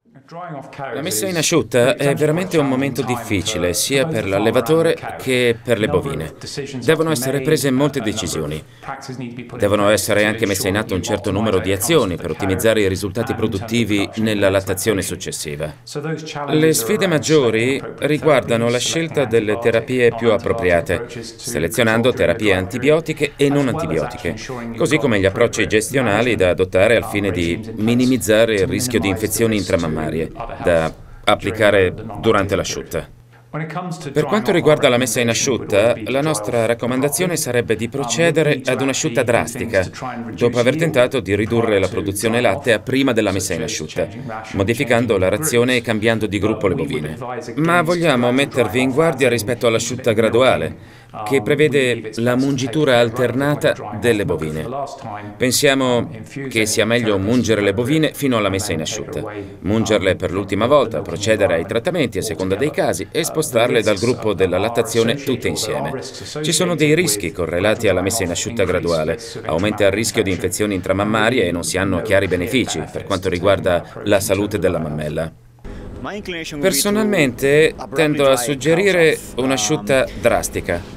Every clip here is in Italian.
La messa in asciutta è veramente un momento difficile, sia per l'allevatore che per le bovine. Devono essere prese molte decisioni. Devono essere anche messe in atto un certo numero di azioni per ottimizzare i risultati produttivi nella lattazione successiva. Le sfide maggiori riguardano la scelta delle terapie più appropriate, selezionando terapie antibiotiche e non antibiotiche, così come gli approcci gestionali da adottare al fine di minimizzare il rischio di infezioni intramammarie da applicare durante l'asciutta. Per quanto riguarda la messa in asciutta, la nostra raccomandazione sarebbe di procedere ad un'asciutta drastica, dopo aver tentato di ridurre la produzione lattea prima della messa in asciutta, modificando la razione e cambiando di gruppo le bovine. Ma vogliamo mettervi in guardia rispetto all'asciutta graduale, che prevede la mungitura alternata delle bovine. Pensiamo che sia meglio mungere le bovine fino alla messa in asciutta, mungerle per l'ultima volta, procedere ai trattamenti a seconda dei casi e spostarle dal gruppo della lattazione tutte insieme. Ci sono dei rischi correlati alla messa in asciutta graduale. Aumenta il rischio di infezioni intramammarie e non si hanno chiari benefici per quanto riguarda la salute della mammella. Personalmente tendo a suggerire un'asciutta drastica.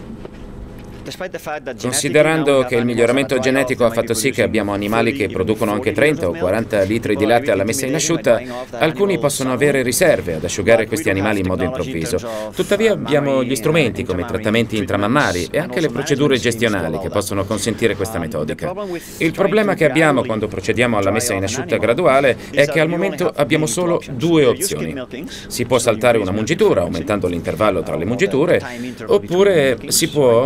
Considerando che il miglioramento genetico ha fatto sì che abbiamo animali che producono anche 30 o 40 litri di latte alla messa in asciutta, alcuni possono avere riserve ad asciugare questi animali in modo improvviso. Tuttavia abbiamo gli strumenti come i trattamenti intramammari e anche le procedure gestionali che possono consentire questa metodica. Il problema che abbiamo quando procediamo alla messa in asciutta graduale è che al momento abbiamo solo due opzioni. Si può saltare una mungitura aumentando l'intervallo tra le mungiture, oppure si può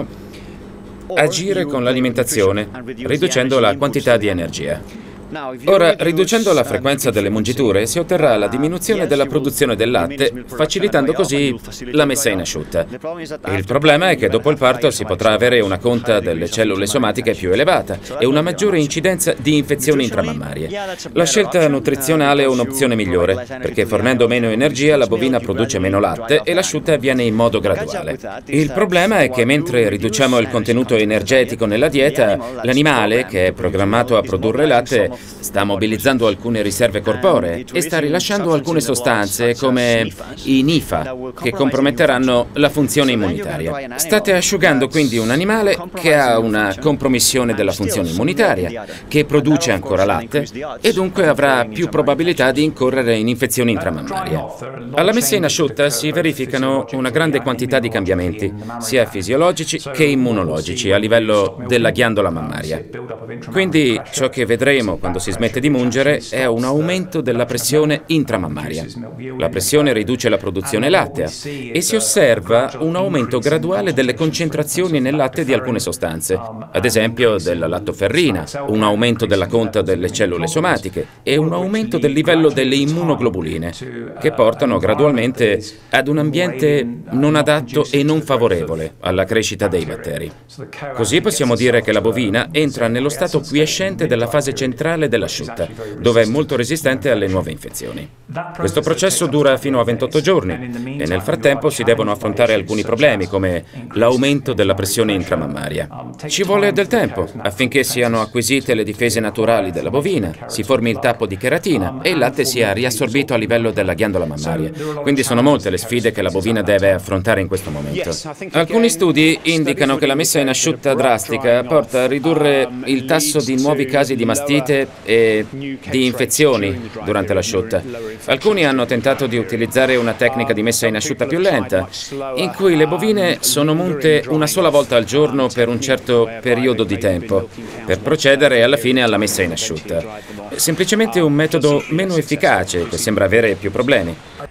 agire con l'alimentazione, riducendo la quantità di energia. Ora, riducendo la frequenza delle mungiture, si otterrà la diminuzione della produzione del latte, facilitando così la messa in asciutta. Il problema è che dopo il parto si potrà avere una conta delle cellule somatiche più elevata e una maggiore incidenza di infezioni intramammarie. La scelta nutrizionale è un'opzione migliore, perché fornendo meno energia la bovina produce meno latte e l'asciutta avviene in modo graduale. Il problema è che mentre riduciamo il contenuto energetico nella dieta, l'animale, che è programmato a produrre latte, sta mobilizzando alcune riserve corporee e sta rilasciando alcune sostanze come i NIFA che comprometteranno la funzione immunitaria. State asciugando quindi un animale che ha una compromissione della funzione immunitaria, che produce ancora latte e dunque avrà più probabilità di incorrere in infezioni intramammarie. Alla messa in asciutta si verificano una grande quantità di cambiamenti, sia fisiologici che immunologici, a livello della ghiandola mammaria. Quindi ciò che vedremo quando si smette di mungere è un aumento della pressione intramammaria. La pressione riduce la produzione lattea e si osserva un aumento graduale delle concentrazioni nel latte di alcune sostanze, ad esempio della lattoferrina, un aumento della conta delle cellule somatiche e un aumento del livello delle immunoglobuline, che portano gradualmente ad un ambiente non adatto e non favorevole alla crescita dei batteri. Così possiamo dire che la bovina entra nello stato quiescente della fase centrale dell'asciutta, dove è molto resistente alle nuove infezioni. Questo processo dura fino a 28 giorni e nel frattempo si devono affrontare alcuni problemi come l'aumento della pressione intramammaria. Ci vuole del tempo affinché siano acquisite le difese naturali della bovina, si formi il tappo di cheratina e il latte sia riassorbito a livello della ghiandola mammaria. Quindi sono molte le sfide che la bovina deve affrontare in questo momento. Alcuni studi indicano che la messa in asciutta drastica porta a ridurre il tasso di nuovi casi di mastite e di infezioni durante l'asciutta. Alcuni hanno tentato di utilizzare una tecnica di messa in asciutta più lenta, in cui le bovine sono munte una sola volta al giorno per un certo periodo di tempo, per procedere alla fine alla messa in asciutta. È semplicemente un metodo meno efficace che sembra avere più problemi.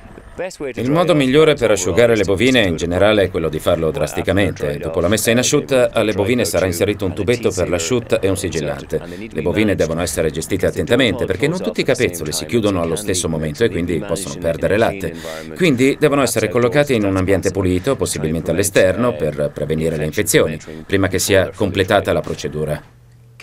Il modo migliore per asciugare le bovine in generale è quello di farlo drasticamente. Dopo la messa in asciutta, alle bovine sarà inserito un tubetto per l'asciutta e un sigillante. Le bovine devono essere gestite attentamente perché non tutti i capezzoli si chiudono allo stesso momento e quindi possono perdere latte. Quindi devono essere collocati in un ambiente pulito, possibilmente all'esterno, per prevenire le infezioni, prima che sia completata la procedura.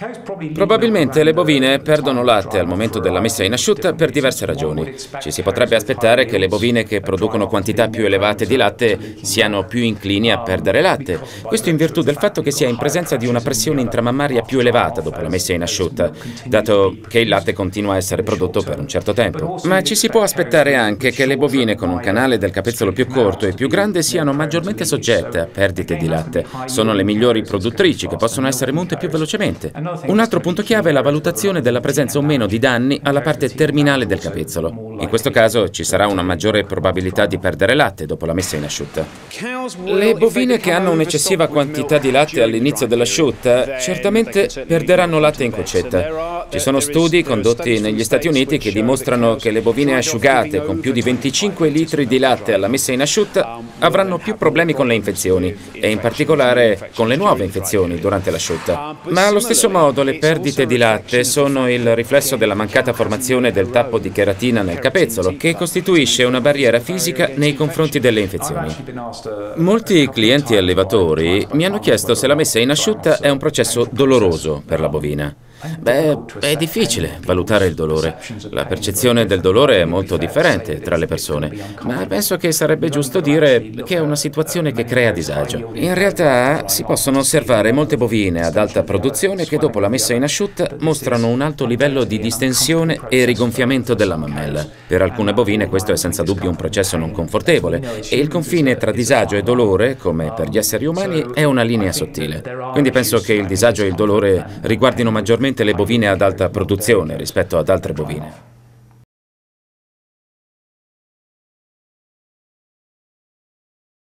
Probabilmente le bovine perdono latte al momento della messa in asciutta per diverse ragioni. Ci si potrebbe aspettare che le bovine che producono quantità più elevate di latte siano più inclini a perdere latte. Questo in virtù del fatto che si è in presenza di una pressione intramammaria più elevata dopo la messa in asciutta, dato che il latte continua a essere prodotto per un certo tempo. Ma ci si può aspettare anche che le bovine con un canale del capezzolo più corto e più grande siano maggiormente soggette a perdite di latte. Sono le migliori produttrici che possono essere munte più velocemente. Un altro punto chiave è la valutazione della presenza o meno di danni alla parte terminale del capezzolo. In questo caso ci sarà una maggiore probabilità di perdere latte dopo la messa in asciutta. Le bovine che hanno un'eccessiva quantità di latte all'inizio dell'asciutta certamente perderanno latte in coccetta. Ci sono studi condotti negli Stati Uniti che dimostrano che le bovine asciugate con più di 25 litri di latte alla messa in asciutta avranno più problemi con le infezioni e in particolare con le nuove infezioni durante l'asciutta. Ma allo stesso modo le perdite di latte sono il riflesso della mancata formazione del tappo di cheratina nel capezzolo, che costituisce una barriera fisica nei confronti delle infezioni. Molti clienti allevatori mi hanno chiesto se la messa in asciutta è un processo doloroso per la bovina. Beh, è difficile valutare il dolore. La percezione del dolore è molto differente tra le persone, ma penso che sarebbe giusto dire che è una situazione che crea disagio. In realtà si possono osservare molte bovine ad alta produzione che dopo la messa in asciutta mostrano un alto livello di distensione e rigonfiamento della mammella. Per alcune bovine questo è senza dubbio un processo non confortevole e il confine tra disagio e dolore, come per gli esseri umani, è una linea sottile. Quindi penso che il disagio e il dolore riguardino maggiormente le bovine ad alta produzione rispetto ad altre bovine.